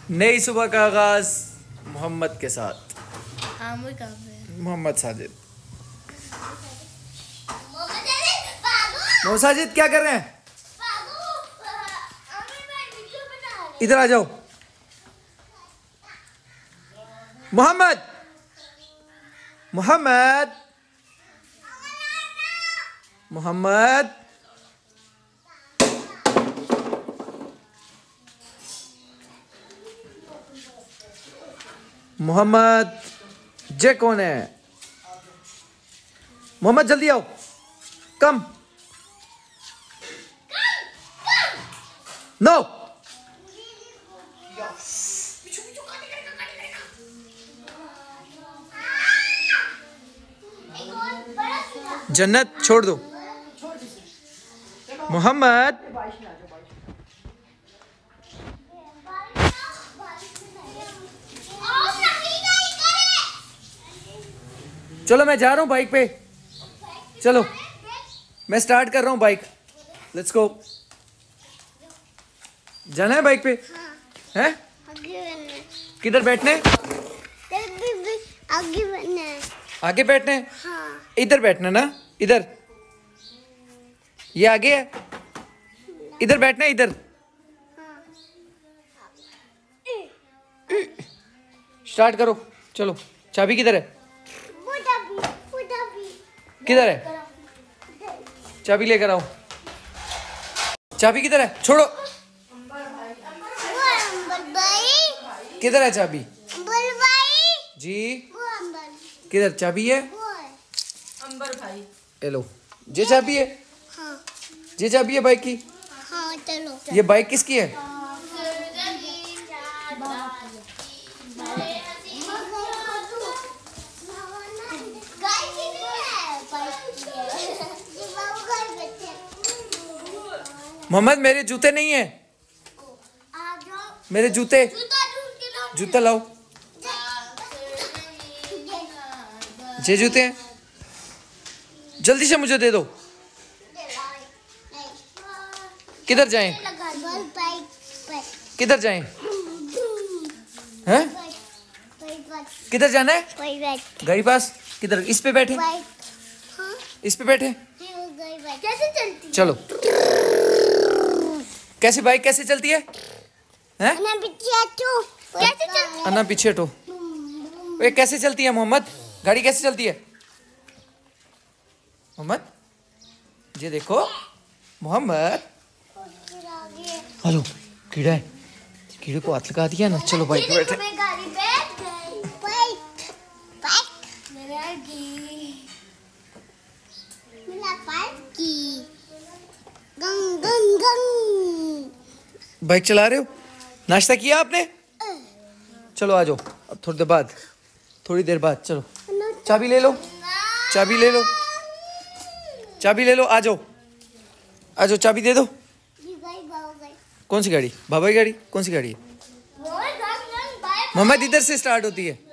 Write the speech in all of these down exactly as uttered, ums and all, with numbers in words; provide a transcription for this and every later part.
नई सुबह का आगाज मोहम्मद के साथ। हाँ, मोहम्मद साजिद। मोहम्मद साजिद क्या कर रहे हैं? इधर आ जाओ। मोहम्मद मोहम्मद मोहम्मद मोहम्मद जे कौन है? मोहम्मद जल्दी आओ। कम नो। जन्नत छोड़ दो। मोहम्मद चलो मैं जा रहा हूँ बाइक पे। चलो मैं स्टार्ट कर रहा हूँ बाइक। Let's go. जाना है बाइक पे? हाँ। हैं? किधर बैठने? आगे बैठना। आगे बैठने? हाँ। इधर बैठना ना, इधर। ये आगे है, इधर बैठना है, इधर। स्टार्ट करो। चलो चाबी किधर है? किधर है? चाबी लेकर आओ। चाबी किधर है? छोड़ो। किधर है चाबी? जी किधर चाबी है? अंबर भाई। ये लो, ये चाबी है। हाँ। ये चाबी है बाइक की। हाँ चलो। ये बाइक किसकी है? मोहम्मद मेरे जूते नहीं है। मेरे जूते जूता लाओ। ये जूते हैं, जल्दी से मुझे दे दो। किधर जाएं? किधर जाएं? हैं? किधर जाना है? गाड़ी पास। किधर? इस पे बैठे? इस पे बैठे? कैसे चलती? चलो। कैसे बाइक कैसे चलती है? हैं? अन्ना पीछे हटो। कैसे चलती? अन्ना पीछे हटो। ये कैसे चलती है मोहम्मद? गाड़ी कैसे चलती है मोहम्मद? ये देखो मोहम्मद। हेलो, कीड़ा है। कीड़े को हाथ लगा दिया ना। चलो बाइक पे बैठे। गाड़ी बैठ गई। बाइक बाइक मेरा की मेरा बाइक की गंग गंग गंग। बाइक चला रहे हो? नाश्ता किया आपने? चलो आ जाओ। अब थोड़ी देर बाद, थोड़ी देर बाद चलो। चाबी ले लो, चाबी ले लो, चाबी ले लो। आ जाओ, आ जाओ। चाबी दे दो। कौन सी गाड़ी? बाबा की गाड़ी? कौन सी गाड़ी है? मोहम्मद इधर से स्टार्ट होती है।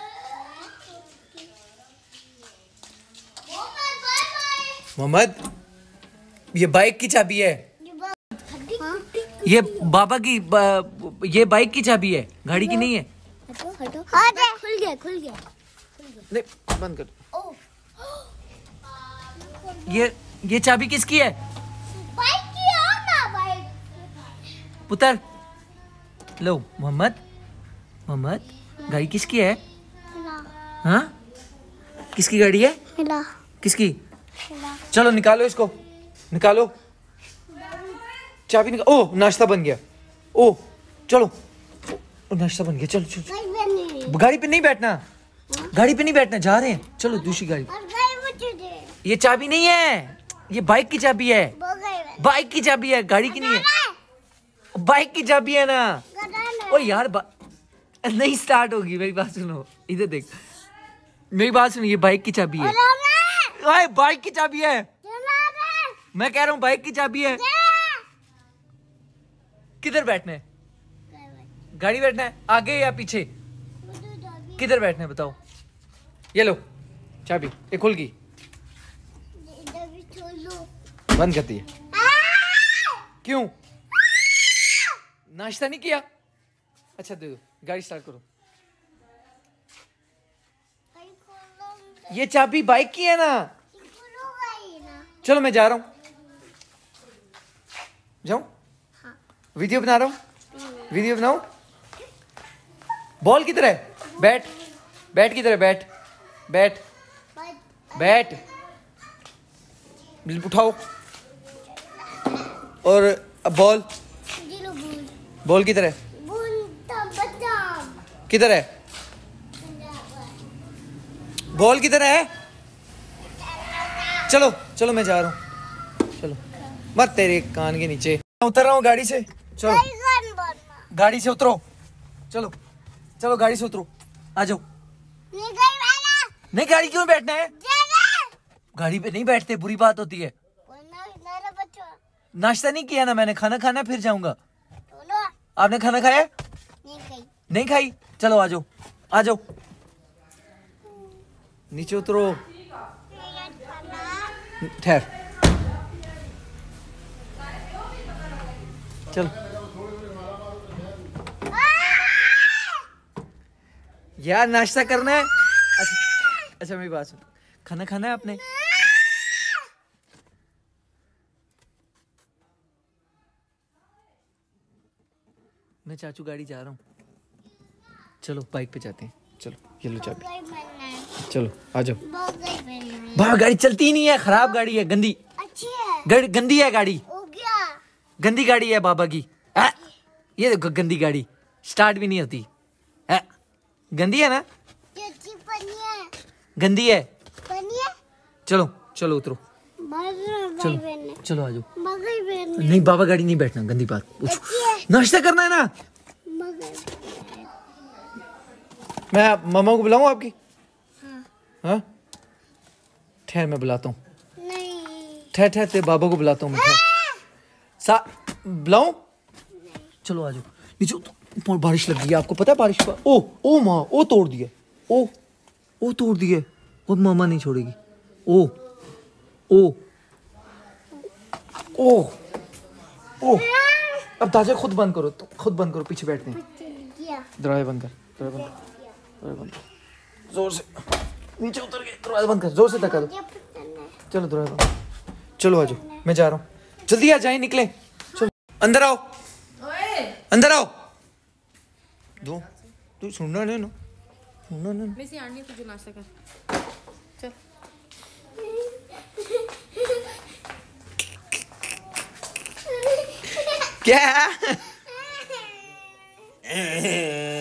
मोहम्मद ये बाइक की चाबी है। ये बाबा की बा, ये बाइक की चाबी है, गाड़ी की नहीं है। हटो हटो। खुल गया खुल गया। नहीं बंद कर। ये ये चाबी किसकी है? बाइक की है ना। बाइक पुत्र लो। मोहम्मद मोहम्मद गाड़ी किसकी है? हाँ किसकी गाड़ी है? मिला किसकी? चलो निकालो इसको, निकालो चाबी निकाल। ओ नाश्ता बन गया। ओ चलो, ओ नाश्ता बन गया। चलो चलो। गाड़ी पे नहीं बैठना, गाड़ी पे नहीं बैठना। जा रहे हैं। चलो दूसरी गाड़ी। ये चाबी नहीं है, ये बाइक की चाबी है। बाइक की चाबी है, गाड़ी की नहीं है। बाइक की चाबी है ना। ओ यार नहीं स्टार्ट होगी। मेरी बात सुनो, इधर देख। मेरी बात सुनो, ये बाइक की चाबी है। ओए बाइक की चाबी है। मैं कह रहा हूँ बाइक की चाबी है। किधर बैठना है? गाड़ी बैठना है, आगे या पीछे? किधर बैठना है बताओ? ये लो चाबी, ये खुल गई। बंद करती है। क्यों? नाश्ता नहीं किया? अच्छा दे दो, गाड़ी स्टार्ट करो। ये चाबी बाइक की है ना। चलो मैं जा रहा हूँ। जाऊँ? हाँ। वीडियो बना रहा हूँ। वीडियो बनाऊँ? बॉल किधर है? बैट बैट किधर है? बैट बैट बैट उठाओ। और बॉल बॉल किधर है? किधर है बॉल? किधर है? चलो चलो मैं जा रहा हूँ। चलो मत तेरे कान के नीचे। उतर रहा हूँ गाड़ी से। चलो गाड़ी से उतरो। चलो चलो गाड़ी से उतरो। आ जाओ। नहीं गाड़ी क्यों बैठना है? गाड़ी पे नहीं बैठते, बुरी बात होती है। नाश्ता नहीं किया ना मैंने, खाना खाना फिर जाऊंगा। आपने खाना खाया? नहीं खाई। नहीं खाई? चलो आ जाओ आ जाओ। नीचे उतरो। ठहर। चल यार नाश्ता करना है। अच्छा अच्छा मेरी बात सुन, खाना खाना है आपने? मैं चाचू गाड़ी जा रहा हूँ। चलो बाइक पे जाते हैं। चलो ये लो चाबी। चलो आ जाओ। बाबा गाड़ी चलती ही नहीं है, खराब गाड़ी है, गंदी। अच्छी है। गाड़ी गंदी है गाड़ी। हो गया। गंदी गाड़ी है बाबा की। आ, ये देखो गंदी गाड़ी, स्टार्ट भी नहीं होती। आ, गंदी है ना? गंदी है। चलो चलो उतरो। चलो चलो आ जाओ। नहीं बाबा गाड़ी नहीं बैठना, गंदी बात। नाश्ता करना है ना। मैं मामा को बुलाऊं आपकी? हाँ ठहर मैं बुलाता हूँ। ठहर ठहर तेरे बाबा को बुलाता हूँ मैं। सा बुलाऊं? चलो आ जाओ नीचे। बारिश लग गई है, आपको पता है बारिश का? ओ ओ माँ ओ तोड़ दिए। ओ ओ तोड़ दिए। अब मामा नहीं छोड़ेगी। ओ ओ ओ ओ अब ताजा खुद बंद करो, तो खुद बंद करो, पीछे बैठते हैं। दरवाजा बंद कर, दरवाजा बंद कर, दरवाजा बंद कर। जोर से नीचे उतर गए। दरवाजा बंद कर, जोर से धक्का दो। चलो दरवाजा बंद। चलो आ जाओ मैं जा रहा हूँ। जल्दी आ जाए, निकले। चलो अंदर आओ, अंदर आओ। दो तू सुनना नहीं ना, सुनना नहीं। मैं से आनी तुझे नाश्ता कर। चल क्या